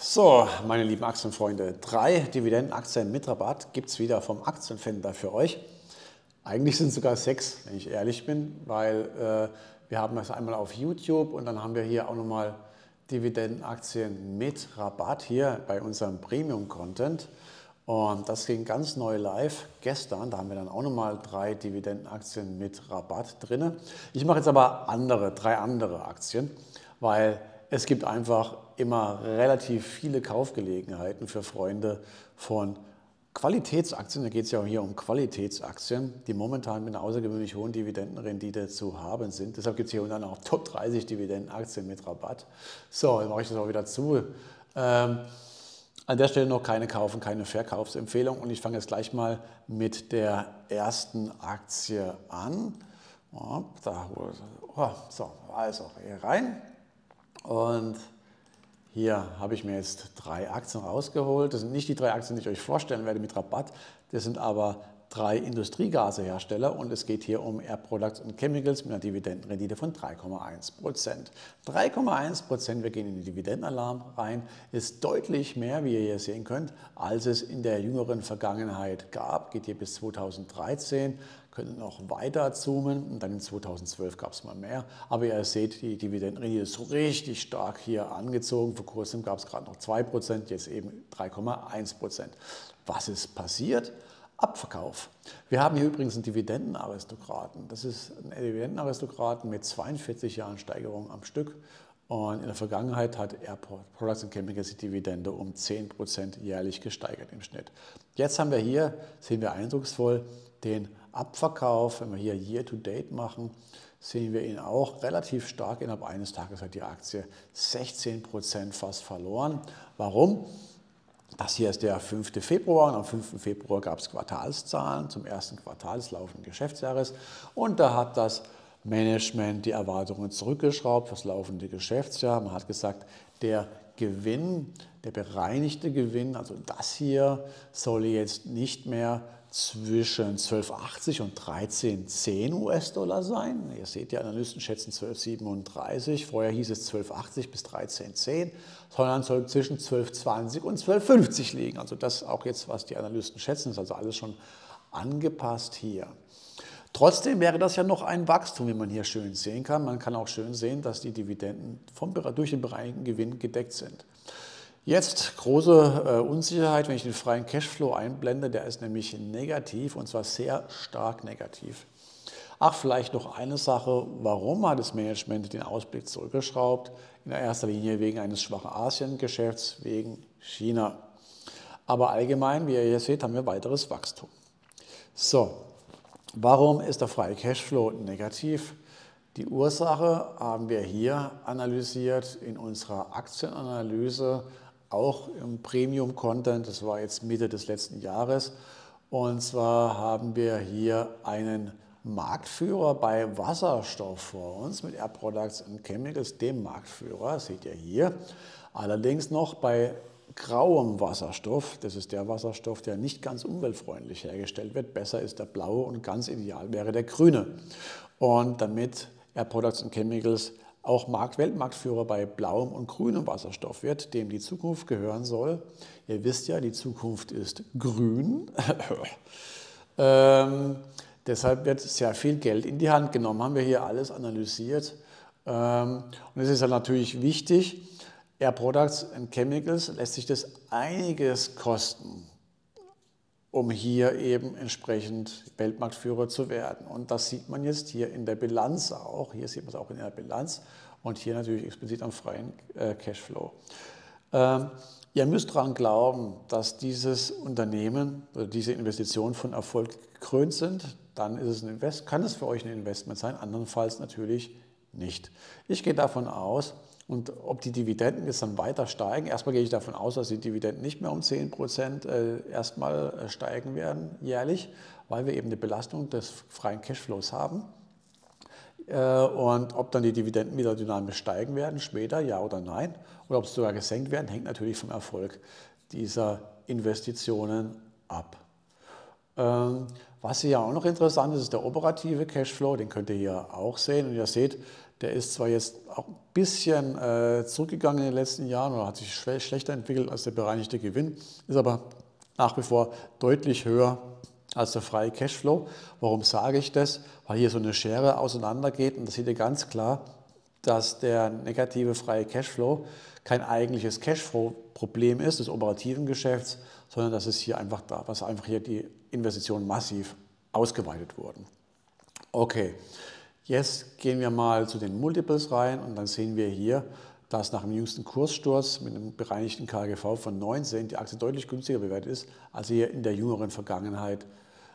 So, meine lieben Aktienfreunde, 3 Dividendenaktien mit Rabatt gibt es wieder vom Aktienfinder für euch. Eigentlich sind es sogar 6, wenn ich ehrlich bin, weil wir haben das einmal auf YouTube und dann haben wir hier auch nochmal Dividendenaktien mit Rabatt hier bei unserem Premium-Content. Und das ging ganz neu live gestern, da haben wir dann auch nochmal 3 Dividendenaktien mit Rabatt drin. Ich mache jetzt aber 3 andere Aktien, weil es gibt einfach immer relativ viele Kaufgelegenheiten für Freunde von Qualitätsaktien. Da geht es ja auch hier um Qualitätsaktien, die momentan mit einer außergewöhnlich hohen Dividendenrendite zu haben sind. Deshalb gibt es hier unten auch Top 30 Dividendenaktien mit Rabatt. So, dann mache ich das auch wieder zu. An der Stelle noch keine Kauf- und keine Verkaufsempfehlung und ich fange jetzt gleich mal mit der ersten Aktie an. So, also hier rein und hier habe ich mir jetzt 3 Aktien rausgeholt. Das sind nicht die 3 Aktien, die ich euch vorstellen werde mit Rabatt, das sind aber 3 Industriegasehersteller und es geht hier um Air Products and Chemicals mit einer Dividendenrendite von 3,1%. 3,1%, wir gehen in den Dividendenalarm rein, ist deutlich mehr, wie ihr hier sehen könnt, als es in der jüngeren Vergangenheit gab. Geht hier bis 2013, könnt noch weiter zoomen und dann in 2012 gab es mal mehr. Aber ihr seht, die Dividendenrendite ist so richtig stark hier angezogen. Vor kurzem gab es gerade noch 2%, jetzt eben 3,1%. Was ist passiert? Abverkauf. Wir haben hier übrigens einen Dividendenaristokraten. Das ist ein Dividendenaristokraten mit 42 Jahren Steigerung am Stück. Und in der Vergangenheit hat Air Products and Chemicals die Dividende um 10% jährlich gesteigert im Schnitt. Jetzt haben wir hier, sehen wir eindrucksvoll, den Abverkauf. Wenn wir hier Year to Date machen, sehen wir ihn auch relativ stark. Innerhalb eines Tages hat die Aktie 16% fast verloren. Warum? Das hier ist der 5. Februar und am 5. Februar gab es Quartalszahlen zum ersten Quartal des laufenden Geschäftsjahres und da hat das Management die Erwartungen zurückgeschraubt für das laufende Geschäftsjahr. Man hat gesagt, der Gewinn, der bereinigte Gewinn, also das hier, soll jetzt nicht mehr zwischen 12,80 und 13,10 US-Dollar sein. Ihr seht, die Analysten schätzen 12,37. Vorher hieß es 12,80 bis 13,10, sondern soll zwischen 12,20 und 12,50 liegen. Also das auch jetzt, was die Analysten schätzen, ist also alles schon angepasst hier. Trotzdem wäre das ja noch ein Wachstum, wie man hier schön sehen kann. Man kann auch schön sehen, dass die Dividenden durch den bereinigten Gewinn gedeckt sind. Jetzt große Unsicherheit, wenn ich den freien Cashflow einblende, der ist nämlich negativ und zwar sehr stark negativ. Ach, vielleicht noch eine Sache, warum hat das Management den Ausblick zurückgeschraubt? In erster Linie wegen eines schwachen Asiengeschäfts, wegen China. Aber allgemein, wie ihr hier seht, haben wir weiteres Wachstum. So, warum ist der freie Cashflow negativ? Die Ursache haben wir hier analysiert in unserer Aktienanalyse, auch im Premium-Content, das war jetzt Mitte des letzten Jahres. Und zwar haben wir hier einen Marktführer bei Wasserstoff vor uns mit Air Products and Chemicals, dem Marktführer, seht ihr hier. Allerdings noch bei grauem Wasserstoff, das ist der Wasserstoff, der nicht ganz umweltfreundlich hergestellt wird. Besser ist der blaue und ganz ideal wäre der grüne. Und damit Air Products and Chemicals auch Weltmarktführer bei blauem und grünem Wasserstoff wird, dem die Zukunft gehören soll. Ihr wisst ja, die Zukunft ist grün. Deshalb wird sehr viel Geld in die Hand genommen. Haben wir hier alles analysiert. Und es ist ja natürlich wichtig, Air Products and Chemicals lässt sich das einiges kosten, um hier eben entsprechend Weltmarktführer zu werden. Und das sieht man jetzt hier in der Bilanz auch. Hier sieht man es auch in der Bilanz und hier natürlich explizit am freien Cashflow. Ihr müsst daran glauben, dass dieses Unternehmen oder diese Investitionen von Erfolg gekrönt sind. Dann ist es kann es für euch ein Investment sein, andernfalls natürlich nicht. Ich gehe davon aus, und ob die Dividenden jetzt dann weiter steigen, erstmal gehe ich davon aus, dass die Dividenden nicht mehr um 10% erstmal steigen werden jährlich, weil wir eben eine Belastung des freien Cashflows haben. Und ob dann die Dividenden wieder dynamisch steigen werden, später, ja oder nein, oder ob sie sogar gesenkt werden, hängt natürlich vom Erfolg dieser Investitionen ab. Was hier auch noch interessant ist, ist der operative Cashflow, den könnt ihr hier auch sehen. Und ihr seht, Der ist zwar jetzt auch ein bisschen zurückgegangen in den letzten Jahren oder hat sich schlechter entwickelt als der bereinigte Gewinn, ist aber nach wie vor deutlich höher als der freie Cashflow. Warum sage ich das? Weil hier so eine Schere auseinandergeht und das seht ihr ganz klar, dass der negative freie Cashflow kein eigentliches Cashflow-Problem ist des operativen Geschäfts, sondern dass es hier einfach hier die Investitionen massiv ausgeweitet wurden. Okay, jetzt gehen wir mal zu den Multiples rein und dann sehen wir hier, dass nach dem jüngsten Kurssturz mit einem bereinigten KGV von 19 die Aktie deutlich günstiger bewertet ist, als hier in der jüngeren Vergangenheit,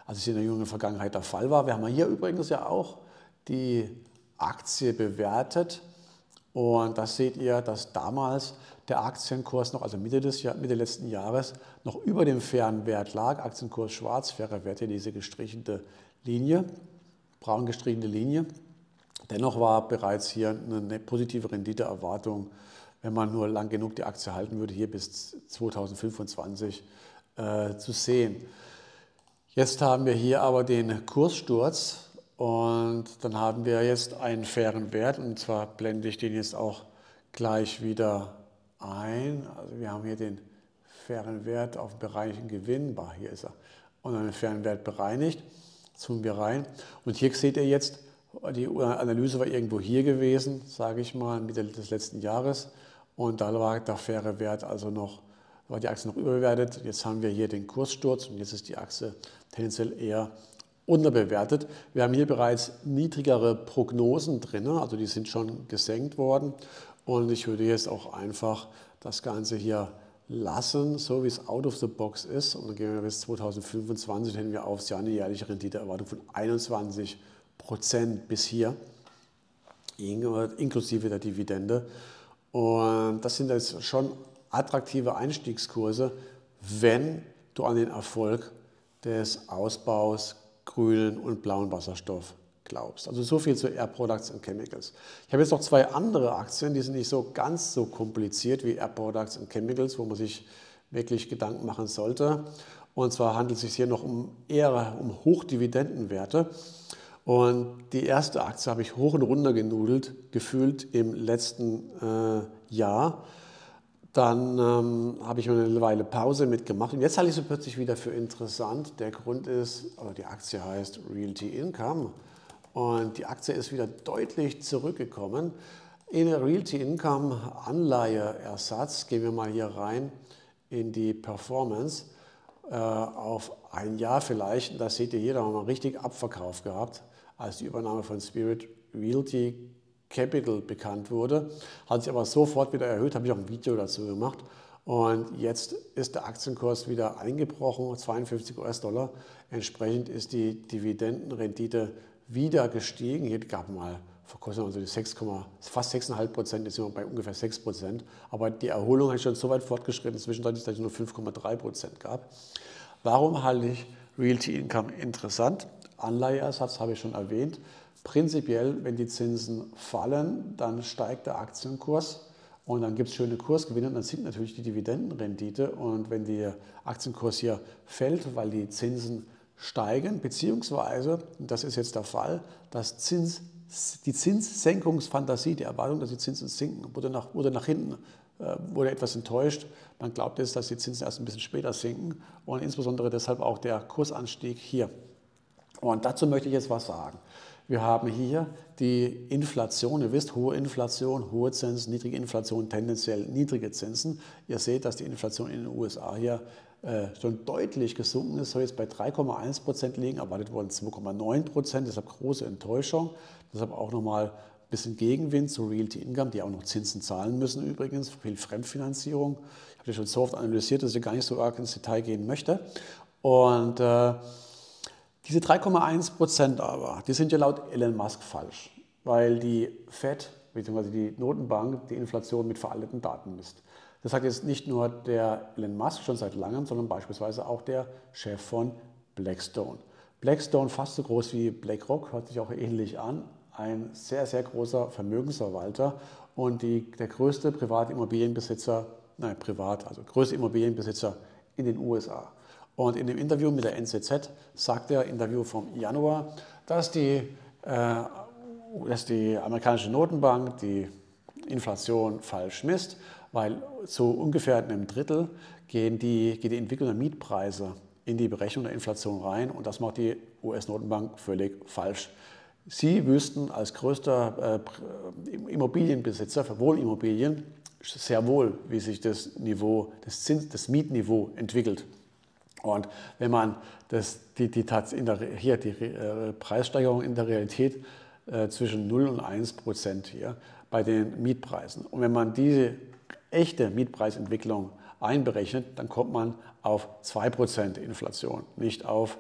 der Fall war. Wir haben hier übrigens ja auch die Aktie bewertet und das seht ihr, dass damals der Aktienkurs noch, also Mitte letzten Jahres, noch über dem fairen Wert lag. Aktienkurs schwarz, fairer Wert hier diese gestrichelte Linie, braun gestrichelte Linie. Dennoch war bereits hier eine positive Renditeerwartung, wenn man nur lang genug die Aktie halten würde, hier bis 2025 zu sehen. Jetzt haben wir hier aber den Kurssturz und dann haben wir jetzt einen fairen Wert und zwar blende ich den jetzt auch gleich wieder ein. Also wir haben hier den fairen Wert auf bereinigten Gewinn, hier ist er, und einen fairen Wert bereinigt, zoomen wir rein und hier seht ihr jetzt, die Analyse war irgendwo hier gewesen, sage ich mal, Mitte des letzten Jahres und da war der faire Wert also noch, war die Aktie noch überbewertet. Jetzt haben wir hier den Kurssturz und jetzt ist die Aktie tendenziell eher unterbewertet. Wir haben hier bereits niedrigere Prognosen drin, also die sind schon gesenkt worden und ich würde jetzt auch einfach das Ganze hier lassen, so wie es out of the box ist und dann gehen wir bis 2025, dann hätten wir aufs Jahr eine jährliche Renditeerwartung von 21% bis hier, inklusive der Dividende. Und das sind jetzt schon attraktive Einstiegskurse, wenn du an den Erfolg des Ausbaus grünen und blauen Wasserstoff glaubst. Also so viel zu Air Products and Chemicals. Ich habe jetzt noch zwei andere Aktien, die sind nicht so ganz so kompliziert wie Air Products and Chemicals, wo man sich wirklich Gedanken machen sollte. Und zwar handelt es sich hier noch eher um Hochdividendenwerte. Und die erste Aktie habe ich hoch und runter genudelt, gefühlt im letzten Jahr. Dann habe ich mal eine Weile Pause mitgemacht und jetzt halte ich sie plötzlich wieder für interessant. Der Grund ist, die Aktie heißt Realty Income und die Aktie ist wieder deutlich zurückgekommen. In Realty Income Anleiheersatz, gehen wir mal hier rein in die Performance auf ein Jahr vielleicht. Da seht ihr hier, da haben wir richtig Abverkauf gehabt, als die Übernahme von Spirit Realty Capital bekannt wurde, hat sich aber sofort wieder erhöht, habe ich auch ein Video dazu gemacht und jetzt ist der Aktienkurs wieder eingebrochen, 52 US-Dollar, entsprechend ist die Dividendenrendite wieder gestiegen, hier gab mal vor kurzem also die fast 6,5%, jetzt sind wir bei ungefähr 6%, aber die Erholung ist schon so weit fortgeschritten, zwischenzeitlich, dass es nur 5,3% gab. Warum halte ich Realty Income interessant? Anleiheersatz habe ich schon erwähnt. Prinzipiell, wenn die Zinsen fallen, dann steigt der Aktienkurs und dann gibt es schöne Kursgewinne und dann sinkt natürlich die Dividendenrendite. Und wenn der Aktienkurs hier fällt, weil die Zinsen steigen, beziehungsweise, und das ist jetzt der Fall, die Zinssenkungsfantasie, die Erwartung, dass die Zinsen sinken, wurde nach hinten wurde etwas enttäuscht. Man glaubt jetzt, dass die Zinsen erst ein bisschen später sinken und insbesondere deshalb auch der Kursanstieg hier. Und dazu möchte ich jetzt was sagen. Wir haben hier die Inflation, ihr wisst, hohe Inflation, hohe Zinsen, niedrige Inflation, tendenziell niedrige Zinsen. Ihr seht, dass die Inflation in den USA hier schon deutlich gesunken ist, soll jetzt bei 3,1% liegen, erwartet wurden 2,9%, deshalb große Enttäuschung. Deshalb auch nochmal ein bisschen Gegenwind zu Realty Income, die auch noch Zinsen zahlen müssen übrigens, viel Fremdfinanzierung. Ich habe das schon so oft analysiert, dass ich gar nicht so arg ins Detail gehen möchte. Und diese 3,1% aber, die sind ja laut Elon Musk falsch, weil die Fed bzw. die Notenbank die Inflation mit veralteten Daten misst. Das sagt jetzt nicht nur der Elon Musk schon seit langem, sondern beispielsweise auch der Chef von Blackstone. Blackstone fast so groß wie BlackRock, hört sich auch ähnlich an, ein sehr, sehr großer Vermögensverwalter und der größte private Immobilienbesitzer, größte Immobilienbesitzer in den USA. Und in dem Interview mit der NZZ sagt er, Interview vom Januar, dass die dass die amerikanische Notenbank die Inflation falsch misst, weil so ungefähr in einem Drittel geht die Entwicklung der Mietpreise in die Berechnung der Inflation rein und das macht die US-Notenbank völlig falsch. Sie wüssten als größter Immobilienbesitzer für Wohnimmobilien sehr wohl, wie sich das Mietniveau entwickelt. Und wenn man die Preissteigerung in der Realität zwischen 0 und 1% hier bei den Mietpreisen. Und wenn man diese echte Mietpreisentwicklung einberechnet, dann kommt man auf 2% Inflation, nicht auf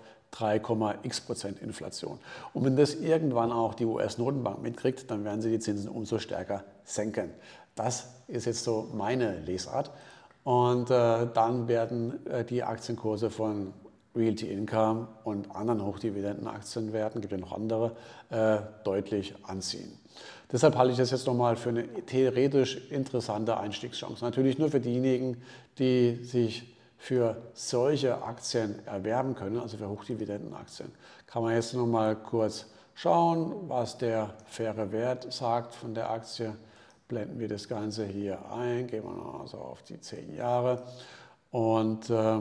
3,x% Inflation. Und wenn das irgendwann auch die US-Notenbank mitkriegt, dann werden sie die Zinsen umso stärker senken. Das ist jetzt so meine Lesart. Und dann werden die Aktienkurse von Realty Income und anderen Hochdividendenaktienwerten, gibt ja noch andere, deutlich anziehen. Deshalb halte ich das jetzt nochmal für eine theoretisch interessante Einstiegschance. Natürlich nur für diejenigen, die sich für solche Aktien erwerben können, also für Hochdividendenaktien. Kann man jetzt nochmal kurz schauen, was der faire Wert sagt von der Aktie. Blenden wir das Ganze hier ein, gehen wir noch also auf die 10 Jahre. Und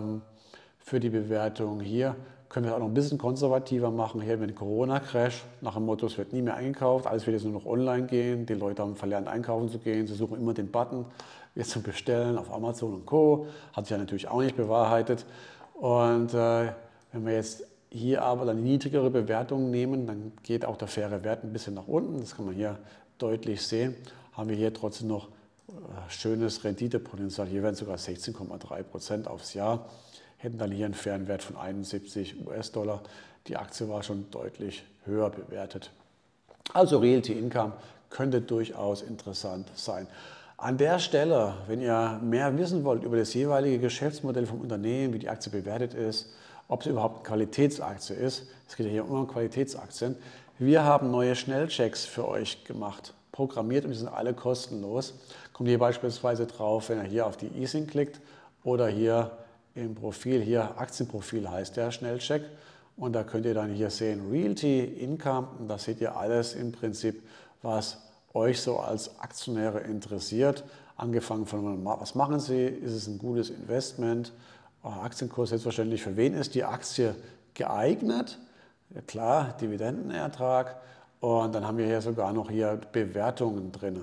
für die Bewertung hier können wir es auch noch ein bisschen konservativer machen. Hier mit dem Corona-Crash, nach dem Motto, es wird nie mehr eingekauft, alles wird jetzt nur noch online gehen. Die Leute haben verlernt, einkaufen zu gehen. Sie suchen immer den Button, jetzt zum Bestellen auf Amazon und Co. Hat sich ja natürlich auch nicht bewahrheitet. Und wenn wir jetzt hier aber dann die niedrigere Bewertung nehmen, dann geht auch der faire Wert ein bisschen nach unten. Das kann man hier deutlich sehen. Haben wir hier trotzdem noch schönes Renditepotenzial. Hier wären sogar 16,3% aufs Jahr. Hätten dann hier einen fairen Wert von 71 US-Dollar. Die Aktie war schon deutlich höher bewertet. Also Realty Income könnte durchaus interessant sein. An der Stelle, wenn ihr mehr wissen wollt über das jeweilige Geschäftsmodell vom Unternehmen, wie die Aktie bewertet ist, ob es überhaupt eine Qualitätsaktie ist, es geht ja hier immer um Qualitätsaktien, wir haben neue Schnellchecks für euch gemacht, programmiert und die sind alle kostenlos. Kommt hier beispielsweise drauf, wenn ihr hier auf die eSync klickt oder hier im Profil, hier Aktienprofil heißt der Schnellcheck und da könnt ihr dann hier sehen Realty Income und da seht ihr alles im Prinzip, was euch so als Aktionäre interessiert. Angefangen von, was machen Sie, ist es ein gutes Investment, Aktienkurs selbstverständlich, für wen ist die Aktie geeignet, ja, klar, Dividendenertrag und dann haben wir hier sogar noch hier Bewertungen drin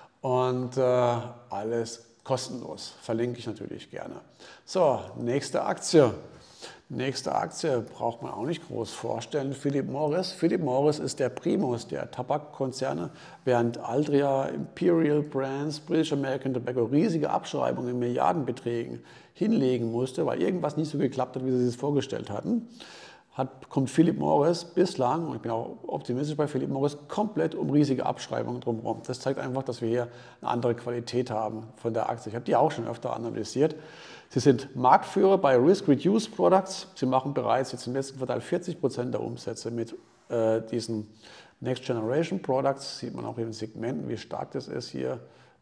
und alles kostenlos, verlinke ich natürlich gerne. So, nächste Aktie. Nächste Aktie braucht man auch nicht groß vorstellen. Philip Morris. Philip Morris ist der Primus der Tabakkonzerne, während Altria, Imperial Brands, British American Tobacco riesige Abschreibungen in Milliardenbeträgen hinlegen musste, weil irgendwas nicht so geklappt hat, wie sie es vorgestellt hatten. Kommt Philip Morris bislang, und ich bin auch optimistisch bei Philip Morris, komplett um riesige Abschreibungen drumherum. Das zeigt einfach, dass wir hier eine andere Qualität haben von der Aktie. Ich habe die auch schon öfter analysiert. Sie sind Marktführer bei Risk-Reduced Products. Sie machen bereits jetzt im letzten Quartal 40% der Umsätze mit diesen Next Generation Products. Sieht man auch in den Segmenten, wie stark das ist hier.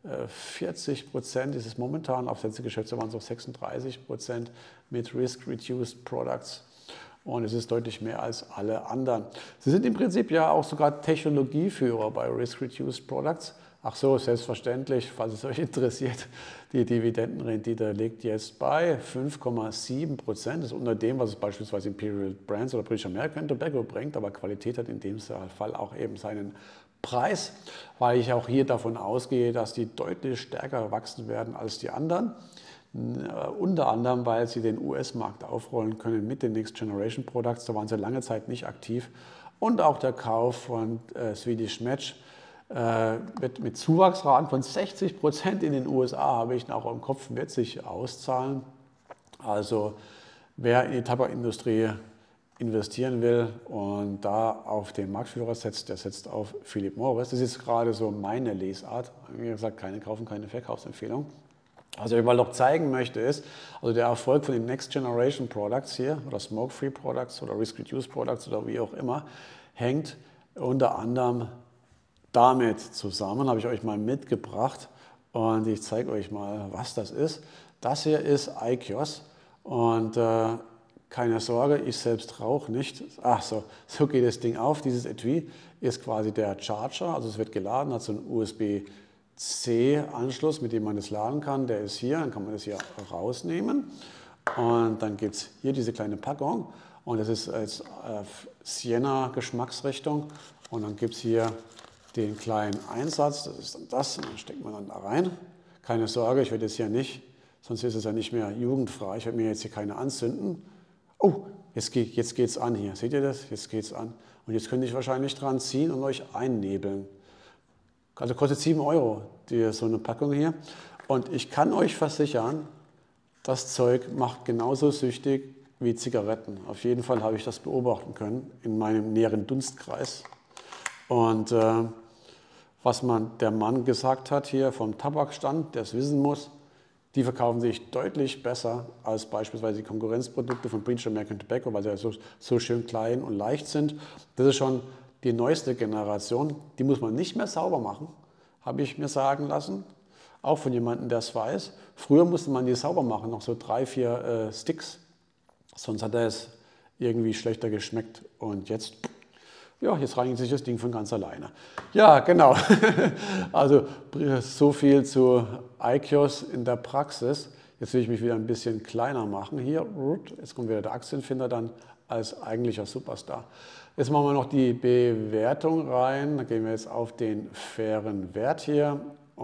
40% ist es momentan, auf letzte Geschäftsjahr waren es auch 36% mit Risk-Reduced Products. Und es ist deutlich mehr als alle anderen. Sie sind im Prinzip ja auch sogar Technologieführer bei Risk-Reduced Products. Ach so, selbstverständlich, falls es euch interessiert, die Dividendenrendite liegt jetzt bei 5,7%. Das ist unter dem, was es beispielsweise Imperial Brands oder British American Tobacco bringt. Aber Qualität hat in dem Fall auch eben seinen Preis, weil ich auch hier davon ausgehe, dass die deutlich stärker wachsen werden als die anderen. Unter anderem, weil sie den US-Markt aufrollen können mit den Next Generation Products. Da waren sie lange Zeit nicht aktiv. Und auch der Kauf von Swedish Match wird mit Zuwachsraten von 60% in den USA, habe ich auch im Kopf, wird sich auszahlen. Also wer in die Tabakindustrie investieren will und da auf den Marktführer setzt, der setzt auf Philip Morris. Das ist gerade so meine Lesart. Wie gesagt, keine Kaufen, keine Verkaufsempfehlung. Was ich euch mal noch zeigen möchte ist, also der Erfolg von den Next Generation Products hier oder Smoke-Free Products oder Risk-Reduced Products oder wie auch immer, hängt unter anderem damit zusammen, habe ich euch mal mitgebracht und ich zeige euch mal, was das ist. Das hier ist IQOS und Keine Sorge, ich selbst rauche nicht. Ach so, so geht das Ding auf. Dieses Etui ist quasi der Charger, also es wird geladen, hat so einen USB-C-Anschluss, mit dem man das laden kann. Der ist hier, dann kann man das hier rausnehmen. Und dann gibt es hier diese kleine Packung und das ist als Sienna-Geschmacksrichtung. Und dann gibt es hier den kleinen Einsatz, das ist dann das, und dann steckt man dann da rein. Keine Sorge, ich werde jetzt hier nicht, sonst ist es ja nicht mehr jugendfrei, ich werde mir jetzt hier keine anzünden. Oh, jetzt geht es an hier, seht ihr das? Jetzt geht es an. Und jetzt könnte ich wahrscheinlich dran ziehen und euch einnebeln. Also kostet 7 Euro, so eine Packung hier. Und ich kann euch versichern, das Zeug macht genauso süchtig wie Zigaretten. Auf jeden Fall habe ich das beobachten können in meinem näheren Dunstkreis. Und was der Mann gesagt hat hier vom Tabakstand, der es wissen muss, die verkaufen sich deutlich besser als beispielsweise die Konkurrenzprodukte von British American Tobacco, weil sie ja so schön klein und leicht sind. Das ist schon die neueste Generation. Die muss man nicht mehr sauber machen, habe ich mir sagen lassen. Auch von jemandem, der es weiß. Früher musste man die sauber machen, noch so 3, 4 Sticks. Sonst hat es irgendwie schlechter geschmeckt. Und jetzt, ja, jetzt reinigt sich das Ding von ganz alleine. Ja, genau. Also so viel zu IQOS in der Praxis. Jetzt will ich mich wieder ein bisschen kleiner machen hier. Jetzt kommt wieder der Aktienfinder dann als eigentlicher Superstar. Jetzt machen wir noch die Bewertung rein. Da gehen wir jetzt auf den fairen Wert hier.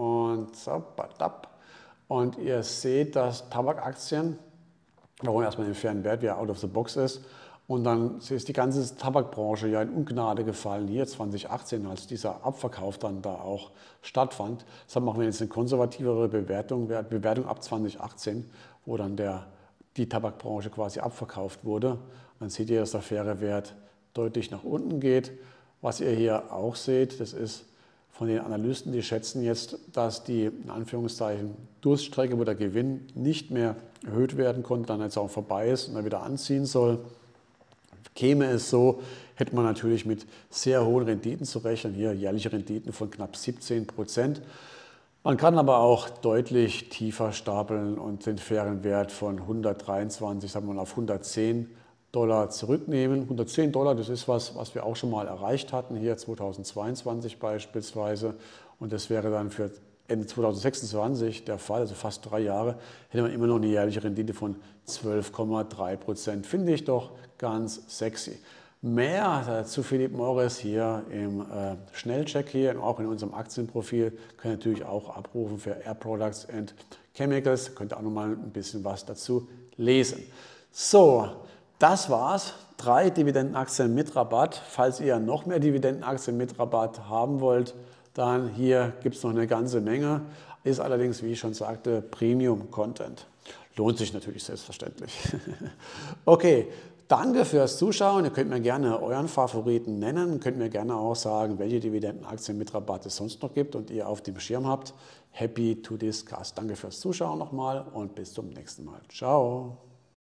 Und ihr seht, dass Tabakaktien, warum erstmal den fairen Wert, wie er out of the box ist, und dann ist die ganze Tabakbranche ja in Ungnade gefallen, hier 2018, als dieser Abverkauf dann da auch stattfand. Deshalb machen wir jetzt eine konservativere Bewertung ab 2018, wo dann die Tabakbranche quasi abverkauft wurde. Und dann seht ihr, dass der faire Wert deutlich nach unten geht. Was ihr hier auch seht, das ist von den Analysten, die schätzen jetzt, dass die in Anführungszeichen Durststrecke, wo der Gewinn nicht mehr erhöht werden konnte, dann jetzt auch vorbei ist und er wieder anziehen soll. Käme es so, hätte man natürlich mit sehr hohen Renditen zu rechnen, hier jährliche Renditen von knapp 17%. Man kann aber auch deutlich tiefer stapeln und den fairen Wert von 123, sagen wir mal, auf $110 zurücknehmen. $110, das ist was wir auch schon mal erreicht hatten, hier 2022 beispielsweise. Und das wäre dann für Ende 2026 der Fall, also fast 3 Jahre, hätte man immer noch eine jährliche Rendite von 12,3%. Finde ich doch ganz sexy. Mehr zu Philip Morris hier im Schnellcheck hier, auch in unserem Aktienprofil, könnt ihr natürlich auch abrufen für Air Products and Chemicals. Könnt ihr auch noch mal ein bisschen was dazu lesen. So, das war's. 3 Dividendenaktien mit Rabatt. Falls ihr noch mehr Dividendenaktien mit Rabatt haben wollt, dann hier gibt es noch eine ganze Menge. Ist allerdings, wie ich schon sagte, Premium-Content. Lohnt sich natürlich selbstverständlich. Okay, danke fürs Zuschauen. Ihr könnt mir gerne euren Favoriten nennen. Könnt mir gerne auch sagen, welche Dividendenaktien mit Rabatt es sonst noch gibt und ihr auf dem Schirm habt. Happy to discuss. Danke fürs Zuschauen nochmal und bis zum nächsten Mal. Ciao.